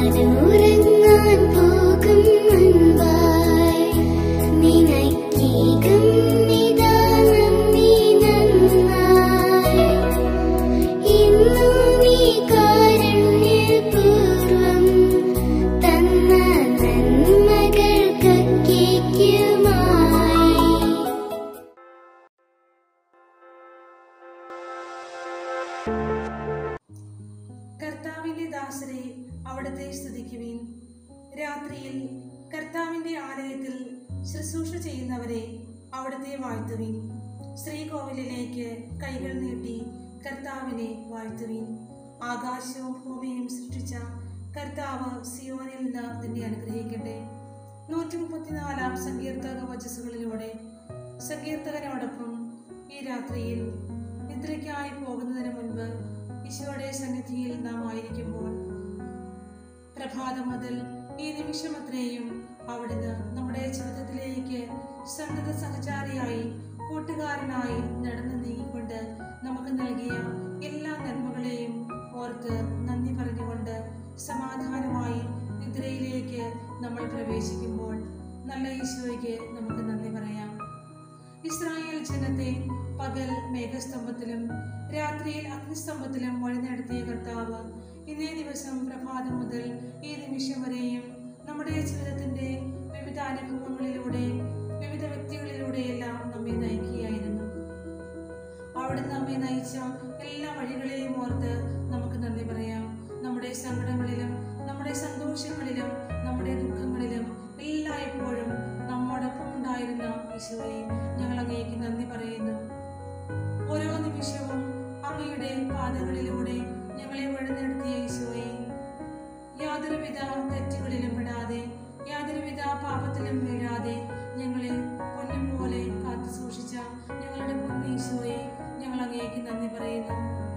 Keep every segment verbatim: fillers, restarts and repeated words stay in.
കർത്താവിന്റെ ദാസരെ അവിടുത്തെ സ്തുതിക്കുവിൻ. രാത്രിയിൽ കർത്താവിന്റെ ആലയത്തിൽ ശുശ്രൂഷ ചെയ്യുന്നവരെ അവിടുത്തെ വാഴ്ത്തുവിൻ. ശ്രീകോവിലിലേക്ക് കൈകൾ നീട്ടി കർത്താവിനെ വാഴ്ത്തുവിൻ. ആകാശവും ഭൂമിയും സൃഷ്ടിച്ച കർത്താവ് സിയോനിൽ നിന്ന് നിന്നെ അനുഗ്രഹിക്കട്ടെ. നൂറ്റി മുപ്പത്തിനാലാം സങ്കീർത്തക വചസ്സുകളിലൂടെ സങ്കീർത്തകനോടൊപ്പം ഈ രാത്രിയിൽ നിദ്രയ്ക്കായി പോകുന്നതിന് മുൻപ് ഈശോയുടെ സന്നിധിയിൽ നാം ആയിരിക്കുമ്പോൾ പ്രഭാതം മുതൽ ഈ നിമിഷമത്രയും അവിടുന്ന് നമ്മുടെ ജീവിതത്തിലേക്ക് സന്തത സഹചാരിയായി കൂട്ടുകാരനായി നടന്നു നീങ്ങിക്കൊണ്ട് നമുക്ക് നൽകിയ എല്ലാ നന്മകളെയും ഓർത്ത് നന്ദി പറഞ്ഞുകൊണ്ട് സമാധാനമായി നിദ്രയിലേക്ക് നമ്മൾ പ്രവേശിക്കുമ്പോൾ നല്ല ഈശോയ്ക്ക് നമുക്ക് നന്ദി പറയാം. ഇസ്രായേൽ ജനത്തെ പകൽ മേഘസ്തംഭത്തിലും രാത്രിയിൽ അഗ്നിസ്തംഭത്തിലും വഴി നടത്തിയ കർത്താവ് ഇന്നേ ദിവസം പ്രഭാതം മുതൽ ഈ നിമിഷം വരെയും നമ്മുടെ ജീവിതത്തിന്റെ വിവിധ അനുഭവങ്ങളിലൂടെ വിവിധ വ്യക്തികളിലൂടെയെല്ലാം നമ്മെ നയിക്കുകയായിരുന്നു. അവിടുന്ന് നമ്മെ നയിച്ച എല്ലാ വഴികളെയും ഓർത്ത് നമുക്ക് നന്ദി പറയാം. നമ്മുടെ സങ്കടങ്ങളിലും നമ്മുടെ സന്തോഷങ്ങളിലും നമ്മുടെ ദുഃഖങ്ങളിലും എല്ലായ്പ്പോഴും നമ്മോടൊപ്പം ഉണ്ടായിരുന്ന ഈശോയെ ഞങ്ങൾ അങ്ങേക്ക് നന്ദി പറയുന്നു. ഓരോ നിമിഷവും അങ്ങയുടെ പാതകളിലൂടെ ഞങ്ങളെ വഴി നടത്തിയ ഈശോയെ, യാതൊരുവിധ തെറ്റുകളിലും പെടാതെ യാതൊരുവിധ പാപത്തിലും വീഴാതെ ഞങ്ങളെ പൊന്നും പോലെ കാത്തു സൂക്ഷിച്ച ഞങ്ങളുടെ പൊന്നീശോയെ ഞങ്ങൾ അങ്ങേക്ക് നന്ദി പറയുന്നു.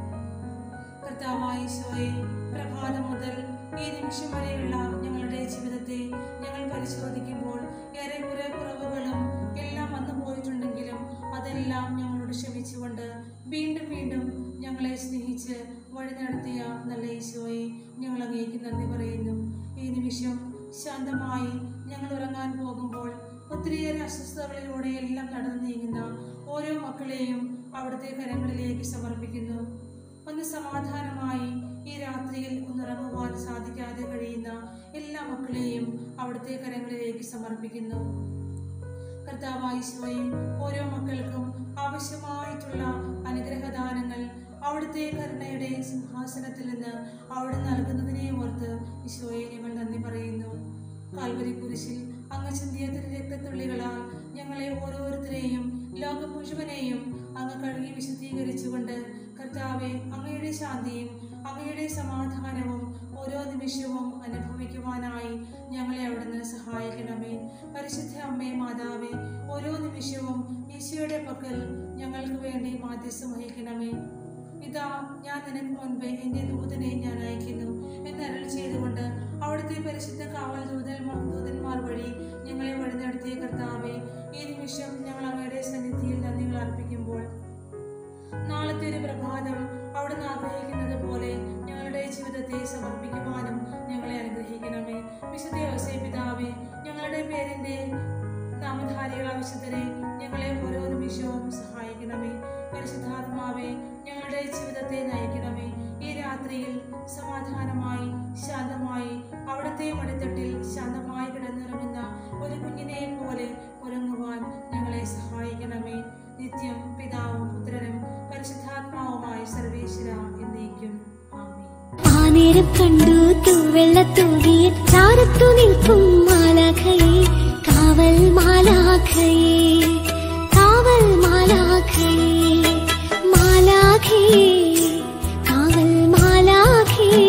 കർത്താവായ ഈശോയെ, പ്രഭാതം മുതൽ ഈ നിമിഷം വരെയുള്ള ഞങ്ങളുടെ ജീവിതത്തെ ഞങ്ങൾ പരിശോധിക്കുമ്പോൾ ഏറെക്കുറെ കുറവുകളും എല്ലാം വന്നു പോയിട്ടുണ്ടെങ്കിലും അതെല്ലാം ഞങ്ങളോട് ക്ഷമിച്ചുകൊണ്ട് വീണ്ടും വീണ്ടും ഞങ്ങളെ സ്നേഹിച്ച് വഴി നടത്തിയ നല്ല ഈശോയെ ഞങ്ങൾ അങ്ങേക്ക് നന്ദി പറയുന്നു. ഈ നിമിഷം ശാന്തമായി ഞങ്ങൾ ഉറങ്ങാൻ പോകുമ്പോൾ ഒത്തിരിയേറെ അസ്വസ്ഥതകളിലൂടെ എല്ലാം നടന്നു നീങ്ങുന്ന ഓരോ മക്കളെയും അവിടുത്തെ കരങ്ങളിലേക്ക് സമർപ്പിക്കുന്നു. ഒന്ന് സമാധാനമായി ഈ രാത്രിയിൽ ഒന്നുറങ്ങുവാൻ സാധിക്കാതെ കഴിയുന്ന എല്ലാ മക്കളെയും അവിടുത്തെ കരങ്ങളിലേക്ക് സമർപ്പിക്കുന്നു. കർത്താവായ ഈശോയെ, ഓരോ മക്കൾക്കും ആവശ്യമായിട്ടുള്ള അനുഗ്രഹദാനങ്ങൾ അവിടുത്തെ കരുണയുടെ സിംഹാസനത്തിൽ നിന്ന് അവിടെ നൽകുന്നതിനെ ഓർത്ത് ഈശോയെ ഞങ്ങൾ നന്ദി പറയുന്നു. കാൽവരി കുരിശിൽ അങ്ങ് ചിന്തിയ രക്തത്തുള്ളികളാൽ ഞങ്ങളെ ഓരോരുത്തരെയും ലോകം മുഴുവനെയും അങ്ങ് കഴുകി വിശുദ്ധീകരിച്ചുകൊണ്ട് കർത്താവെ, അങ്ങയുടെ ശാന്തിയും അങ്ങയുടെ സമാധാനവും ഓരോ നിമിഷവും അനുഭവിക്കുവാനായി ഞങ്ങളെ അവിടുന്ന് സഹായിക്കണമേ. പരിശുദ്ധ അമ്മേ മാതാവേ, ഓരോ നിമിഷവും ഈശോയുടെ പക്കൽ ഞങ്ങൾക്ക് വേണ്ടി മാധ്യസ്ഥം വഹിക്കണമേ. ഇതാ ഞാൻ നിനക്ക് മുൻപേ എൻ്റെ ദൂതനെ ഞാൻ അയക്കുന്നു എന്ന് അരുൾ ചെയ്തുകൊണ്ട് അവിടുത്തെ പരിശുദ്ധ കാവൽ ദൂതന്മാർ ദൂതന്മാർ വഴി ഞങ്ങളെ വഴി നടത്തിയ കർത്താവെ, ഈ നിമിഷം ഞങ്ങൾ അങ്ങയുടെ സന്നിധിയിൽ നന്ദികൾ അർപ്പിക്കുമ്പോൾ നാളത്തെ ഒരു പ്രഭാതം അവിടുന്ന് ആഗ്രഹിക്കുന്നത് പോലെ ഞങ്ങളുടെ ജീവിതത്തെ സമർപ്പിക്കുവാനും ഞങ്ങളെ അനുഗ്രഹിക്കണമേ. വിശുദ്ധ യോസേപ്പ് പിതാവേ, ഞങ്ങളുടെ പേരിന്റെ നാമധാരികളായ വിശുദ്ധരെ ഞങ്ങളെ ഓരോ നിമിഷവും സഹായിക്കണമേ. പരിശുദ്ധാത്മാവേ, ഞങ്ങളുടെ ജീവിതത്തെ നയിക്കണമേ. ഈ രാത്രിയിൽ സമാധാനമായി ശാന്തമായി അവിടുത്തെ മടിത്തട്ടിൽ ശാന്തമായി കിടന്നിറങ്ങുന്ന ഒരു കുഞ്ഞിനെ പോലെ ഉറങ്ങുവാൻ ഞങ്ങളെ സഹായിക്കണമേ. നിത്യം പിതാവും പുത്രനും പരിശുദ്ധാത്മാവുമായ സർവേശ്വര എന്നേക്കും ആമേൻ. ആ നേരം കണ്ടു തൂവെള്ളത്തൂവിൽ ചാരത്തു നിൽക്കും മാലാഖയെ, കാവൽ മാലാഖയെ, കാവൽ മാലാഖയെ, മാലാഖയെ, കാവൽ മാലാഖയെ.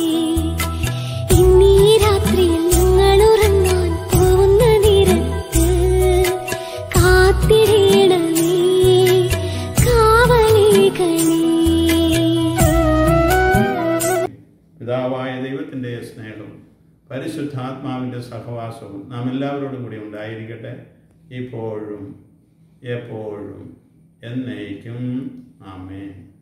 ഇന്നീ രാത്രിയിൽ നിങ്ങൾ ഉറങ്ങാൻ പോകുന്ന നേരത്ത് കാത്തിടണമേ, കാവലേകണേ. പിതാവായ ദൈവത്തിൻ്റെ സ്നേഹവും പരിശുദ്ധാത്മാവിൻ്റെ സഹവാസവും നാം എല്ലാവരോടും കൂടി ഉണ്ടായിരിക്കട്ടെ, ഇപ്പോഴും എപ്പോഴും എന്നേക്കും. ആമേൻ.